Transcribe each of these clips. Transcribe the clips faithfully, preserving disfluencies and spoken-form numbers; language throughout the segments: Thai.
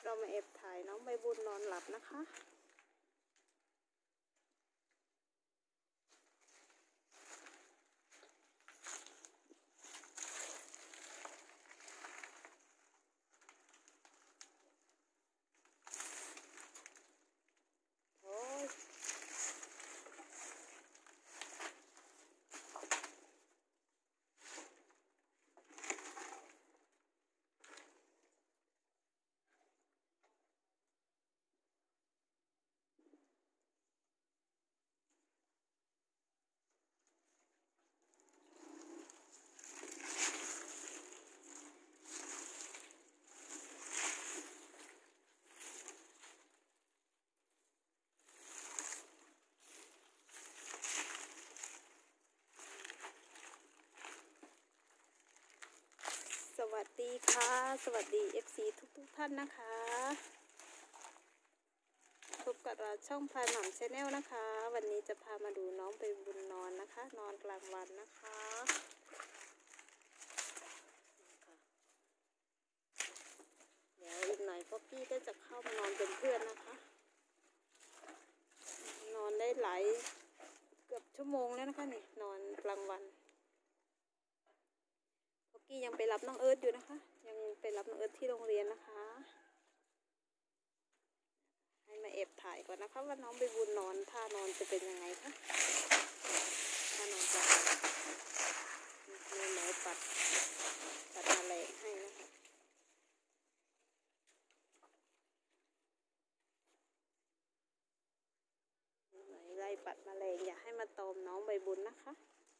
เรามาแอบถ่ายน้องใบบุญนอนหลับนะคะสวัสดีค่ะสวัสดี เอฟ ซี ทุกทุกท่านนะคะพบกับเราช่องพลายหม่ำชาแนลนะคะวันนี้จะพามาดูน้องใบบุญนอนนะคะนอนกลางวันนะคะเดี๋ยวอีกหน่อยพ่อพี่ก็จะเข้ามานอนเป็นเพื่อนนะคะนอนได้หลายเกือบชั่วโมงแล้วนะคะนี่นอนกลางวันกี้ยังไปรับน้องเอิร์ธอยู่นะคะยังไปรับน้องเอิร์ธที่โรงเรียนนะคะให้มาแอบถ่ายก่อนนะคะว่าน้องใบบุญนอนท่านอนจะเป็นยังไงคะท่านอนจะมีหมอปัดปัดแมลงให้นะคะไหนไล่ปัดแมลงอย่าให้มาตอมน้องใบบุญนะคะ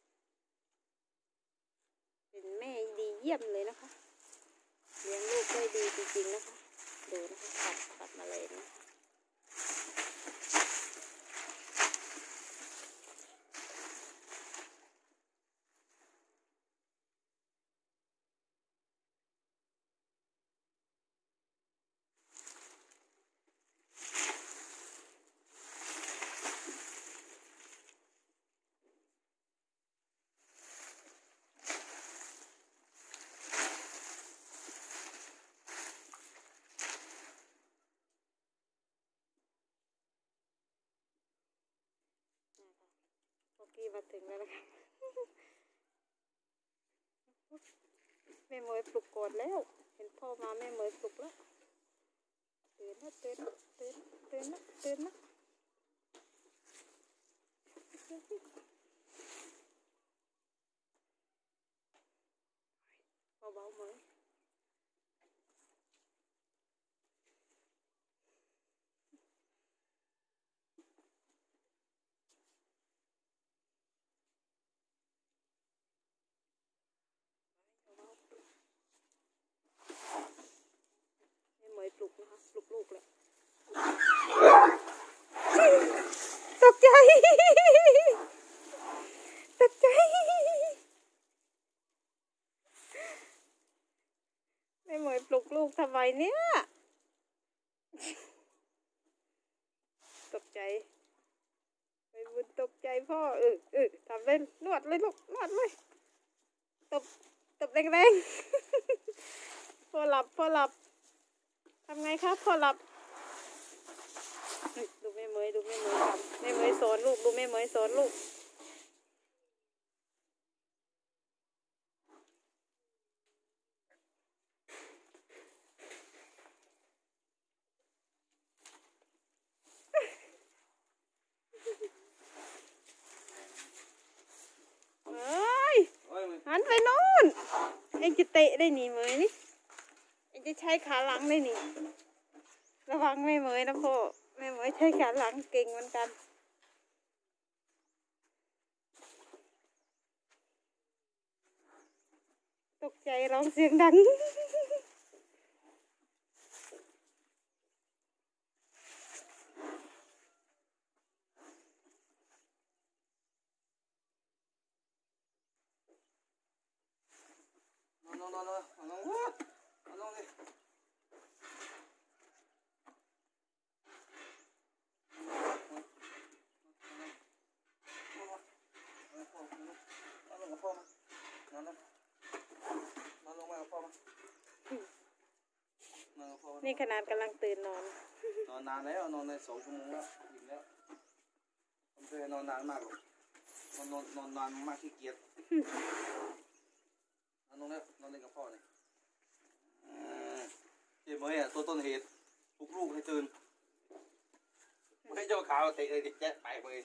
เป็นแม่ดีเยี่ยมเลยนะคะเลี้ยงลูกได้ดีจริงๆนะคะดูนะคะปัดปัดแมลงนะคะพอกี้มาถึงแล้วนะคะแม่เมยปลุกก่อนแล้วเห็นพ่อมาแม่เมยปลุกแล้วตื่นนะตื่นนะตื่นตื่นนะตื่นนะเบาๆเมยปลุกนะคะปลุกลูกเลยตกใจตกใจไม่เหมยปลุกลูกทำไมเนี่ยตกใจไปบุญตกใจพ่อเออเออทำเล่นนวดเลยลูกนวดเลยตบตบแรงๆพ่อหลับพ่อหลับทำไงครับพอหลับดูแม่เมยดูแม่เมยทำแม่เมยสอนลูกดูแม่เมยสอนลูกเฮ้ยหันไปโน่นเอ็งจะเตะได้หนิเมยนี่เอ็งจะใช้ขาหลังได้หนิระวังแม่เมยนะพ่อแม่เมยใช้ขาหลังเก่งเหมือนกันตกใจร้องเสียงดังนอนนอนนอนนอนนอนนอนเลยนี่ขนาดกำลังตื่นนอนนอนนานแล้วนอนในสองชั่วโมงแล้วอิ่มแล้วผมเคยนอนนานมากหรอกนอนนอนนอนนานมากขี้เกียจนอนลงแล้วนอนเล่นกับพ่อเนี่ยเจ๊เมย์อ่ะตัวต้นเหตุปลุกลูกให้ตื่นไม่เจ้าขาวเตะเลยดิแจ๊ะไปเลย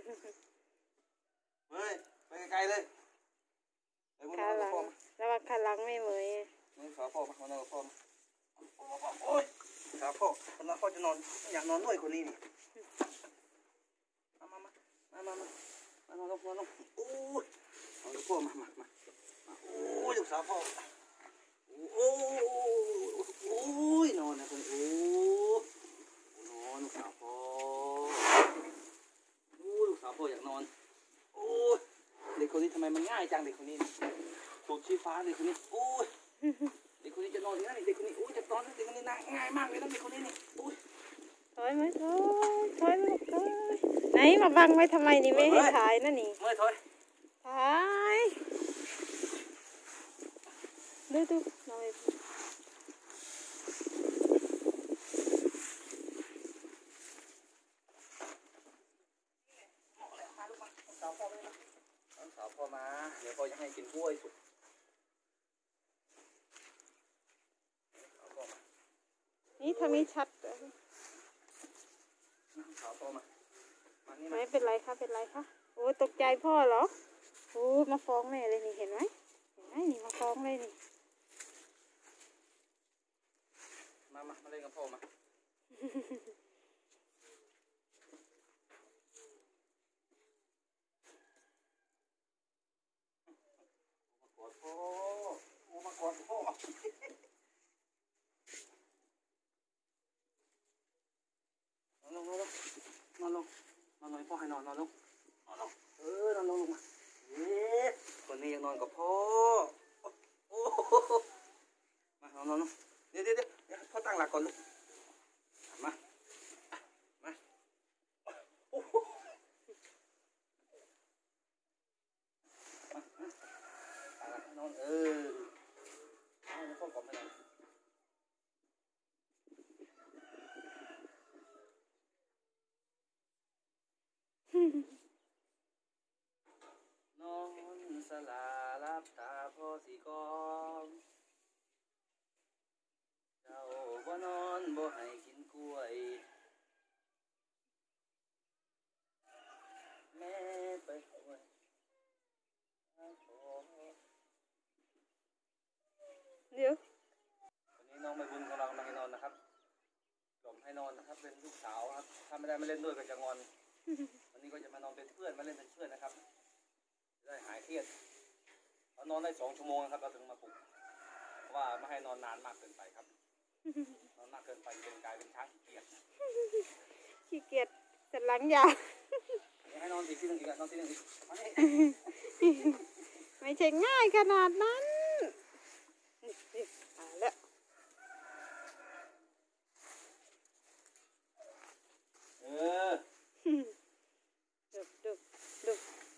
เฮ้ยไปไกลๆเลยไปบนขานอนหกัลับงพ่อมาระวังขาหลังไม่เหมยนอนขาพ่อมามานอนกับพ่อมาโอ้ยขาพ่อคนนั้นพ่อจะนอนอยากนอนด้วยคนนี้นี่มามามามามามา นอนลงนอนลงโอ้ยนอนกับพ่อมามามาโอ้ยลูกสาวพ่อโอ้โอ้ยนอนนะคนโอ้นอนลูกสาวพ่อโอ้ลูกสาวพ่ออยากนอนโอ้ยเด็กคนนี้ทำไมมันง่ายจังเด็กคนนี้สูตรชี้ฟ้าเด็กคนนี้โอ้ยเด็กคนนี้จะนอนง่ายเด็กคนนี้โอ้ยจะนอนเด็กคนนี้ง่ายมากเลยนะเด็กคนนี้นี่โอ้ยถอยไหมถอยถอยลูกถอยไหนมาบังไว้ทำไมนี่ไม่ให้ถ่ายนั่นนี่เฮ้ยถอยถ่ายดูดูหน่อยสาวพ่อมาสาวพ่อมาเดี๋ยวพ่อจะให้กินกล้วยสุกนี่ทำนี้ชัดสาวพ่อมาไม่เป็นไรคะเป็นไรคะโอ้ตกใจพ่อเหรอโอ้มาฟ้องแม่เลยนี่เห็นไหมเห็นไหมนี่มาฟ้องเลยนี่มามามาเล่นกับพ่อมากอดพ่อโอ้มากอดพ่อนอนลงนอนลงนอนลงนอนลงพ่อให้นอนนอนลงนอนลงเออนอนลงลงมาเอ๊ะคนนี้ยังนอนกับพ่อโอ้มานอนนอนลงเดี๋ยวเดี๋ยวเดี๋ยวพ่อตั้งหลักก่อนลูกมามาโอ้นอนเออนอนพ่อก่อนไม่นอนนอนสลาลับตาพ่อสีกองเจ้าบ่นอนบ่ให้กินกล้วยแม่ไปป่วยเดี๋ยววันนี้น้องใบบุญของเรากำลังให้นอนนะครับกล่อมให้นอนนะครับเป็นลูกสาวครับถ้าไม่ได้มาเล่นด้วยก็จะงอนวันนี้ก็จะมานอนเป็นเพื่อนมาเล่นเป็นเพื่อนนะครับจะได้หายเครียดเรานอนได้สองชั่วโมงนะครับเราถึงมาปลุกเพราะว่าไม่ให้นอนนานมากเกินไปครับนอนมากเกินไปเป็นกลายเป็นช้างขี้เกียจขี้เกียจสันหลังยาวให้นอนอีกที่หนึ่งอีกนอนที่หนึ่งอีกไม่ใช่ง่ายขนาดนั้นอ่าแล้วเออดูดูดู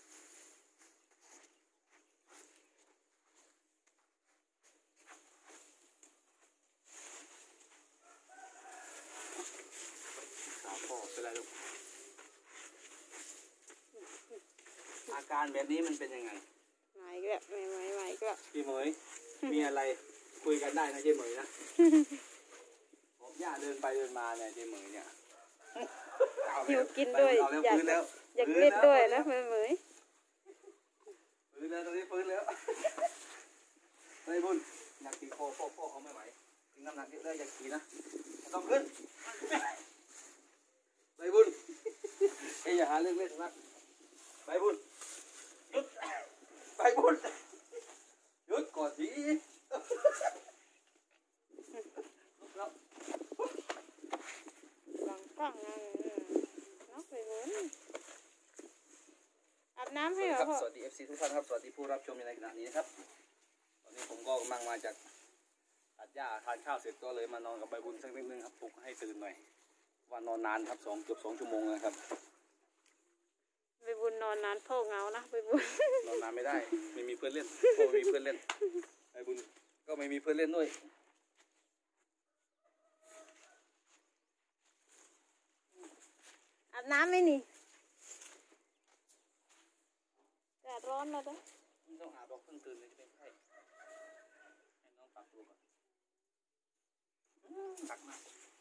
เป็นไรลูกอาการแบบนี้มันเป็นยังไงไม่ก็ไม่ไม่ไม่ก็พี่เหมยมีอะไรคุยกันได้นะเจ๊เหมยนะผมย่าเดินไปเดินมาเนี่ยเจ๊เหมยเนี่ยหิวกินด้วยอยากอยากเล่นด้วยนะเหมยเหมยฟื้นแล้วตอนนี้ฟื้นแล้วเฮ้ยบุญอยากขี่โคพ่อพ่อเขาไม่ไหวถึงน้ำหนักเยอะเลยอยากขี่นะต้องขึ้นไปบุญเอ้ยอย่าหาเรื่องเล่นมากไปบุญหยุดไปบุญหยุดก่อนสิหลังกล้องนั่นน้องไปบุญอาบน้ำให้เหรอพ่อสวัสดีเอฟซีทุกท่านครับสวัสดีผู้รับชมในขณะนี้นะครับตอนนี้ผมก็กำลังมาจากตัดหญ้าทานข้าวเสร็จก็เลยมานอนกับใบบุญสักนิดนึงครับปลุกให้ตื่นหน่อยว่านอนนานครับสองเกือบสองชั่วโมงนะครับใบบุญนอนนานพ่อเงานะใบบุญนอนนานไม่ได้ไม่มีเพื่อนเล่นพ่อไม่มีเพื่อนเล่นใบบุญก็ไม่มีเพื่อนเล่นด้วยอาบน้ำไหมนี่แดดร้อนแล้วนะไม่ต้องอาบดอกเพิ่งตื่นเลยจะเป็นไข้ให้น้องปรับตัวก่อนตักมา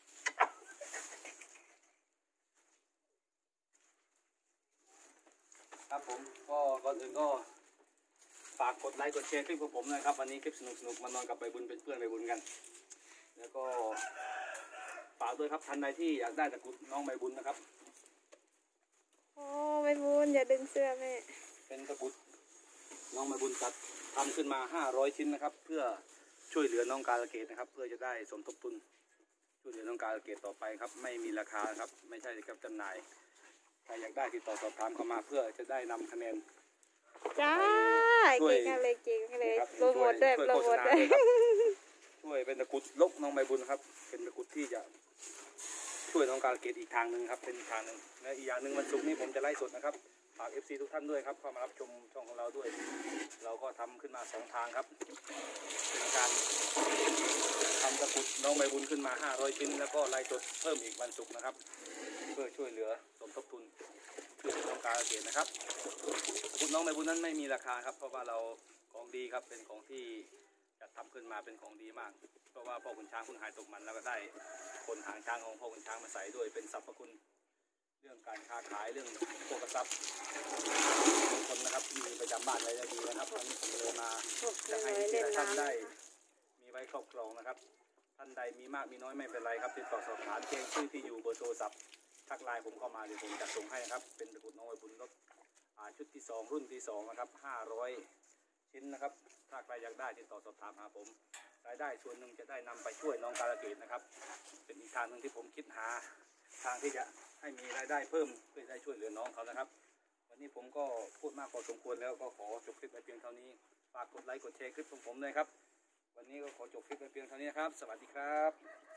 ครับผมก็ก่อนอื่นก็ฝากกดไลค์กดแชร์คลิปของผมนะครับวันนี้คลิปสนุกสนุกมานอนกับใบบุญเป็นเพื่อนใบบุญกันแล้วก็ฝากด้วยครับท่านใดที่อยากได้ตะกรุดน้องใบบุญนะครับโอ้ใบบุญอย่าดึงเสื้อแม่เป็นตะกรุดน้องใบบุญจัดทำขึ้นมาห้าร้อยชิ้นนะครับเพื่อช่วยเหลือน้องกาลเกตนะครับเพื่อจะได้สมทบทุนช่วยเหลือน้องกาลเกตต่อไปครับไม่มีราคาครับไม่ใช่กับจำหน่ายใครอยากได้ติดต่อสอบถามเข้ามาเพื่อจะได้นำคะแนนจ้าเก่งเลยเก่งเลยโปรโมทด้วยโปรโมทด้วยช่วยเป็นตะกรุดลกน้องใบบุญครับเป็นตะกรุดที่จะช่วยน้องกาลเกตอีกทางหนึ่งครับเป็นอีกทางหนึ่งและอีกอย่างหนึ่งวันศุกร์นี้ผมจะไลฟ์สดนะครับฝาก เอฟ ซี ทุกท่านด้วยครับเข้ามารับชมช่องของเราด้วยเราก็ทำขึ้นมาสองทางครับเป็นการทำตะกรุดน้องใบบุญขึ้นมาห้าร้อยชิ้นแล้วก็ไลฟ์สดเพิ่มอีกวันศุกร์นะครับเพื่อช่วยเหลือสมทบทุนช่วยน้องกาลเกตนะครับตะกรุดน้องใบบุญนั้นไม่มีราคาครับเพราะว่าเราของดีครับเป็นของที่จัดทำขึ้นมาเป็นของดีมากเพราะว่าพ่อขุนช้างคุณหายตกมันแล้วก็ได้คนหางช้างของพ่อขุนช้างมาใส่ด้วยเป็นสรรพคุณเรื่องการค้าขายเรื่องโภคทรัพย์คนนะครับมีประจำบ้านอะไรได้ดีนะครับวันนี้ผมเลยมาจะให้ท่านได้มีไว้ครอบครองนะครับท่านใดมีมากมีน้อยไม่เป็นไรครับติดต่อสอบถามแจ้งชื่อที่อยู่เบอร์โทรศัพท์ทักไลน์ผมเข้ามาเดี๋ยวผมจะส่งให้ครับเป็นตะกรุดน้องใบบุญรถชุดที่สองรุ่นที่สองนะครับห้าร้อยชิ้นนะครับถ้าใครอยากได้ติดต่อสอบถามหาผมรายได้ส่วนหนึ่งจะได้นำไปช่วยน้องกาลเกตนะครับเป็นอีกทางหนึ่งที่ผมคิดหาทางที่จะให้มีรายได้เพิ่มเพื่อได้ช่วยเหลือน้องเขานะครับวันนี้ผมก็พูดมากพอสมควรแล้วก็ขอจบคลิปไปเพียงเท่านี้ฝากกดไลค์กดแชร์คลิปของผมด้วยครับวันนี้ก็ขอจบคลิปไปเพียงเท่านี้นะครับสวัสดีครับ